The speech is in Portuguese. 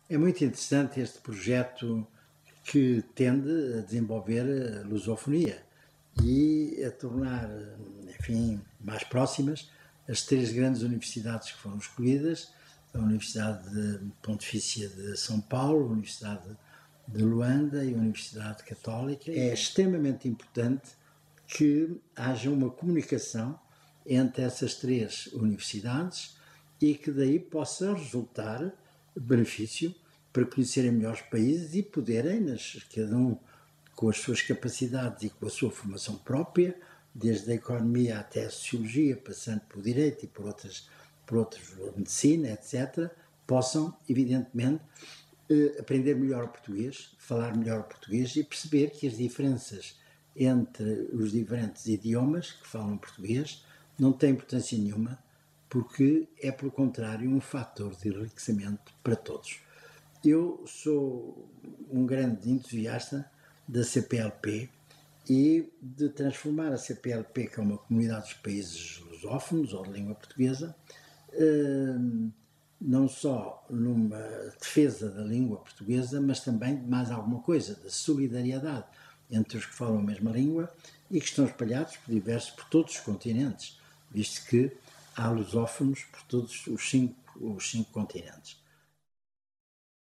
É muito interessante este projeto que tende a desenvolver a lusofonia e a tornar, enfim, mais próximas as três grandes universidades que foram escolhidas, a Universidade Pontifícia de São Paulo, a Universidade de Luanda e a Universidade Católica. É extremamente importante que haja uma comunicação entre essas três universidades e que daí possa resultar benefício para conhecerem melhor os países e poderem, cada um com as suas capacidades e com a sua formação própria, desde a economia até a sociologia, passando por direito e por outros, medicina, etc., possam, evidentemente, aprender melhor o português, falar melhor o português e perceber que as diferenças entre os diferentes idiomas que falam português não têm importância nenhuma, porque é, pelo contrário, um fator de enriquecimento para todos. Eu sou um grande entusiasta da CPLP e de transformar a CPLP, que é uma comunidade dos países lusófonos ou de língua portuguesa, não só numa defesa da língua portuguesa, mas também de mais alguma coisa, da solidariedade entre os que falam a mesma língua e que estão espalhados por todos os continentes, visto que há lusófonos por todos os cinco continentes.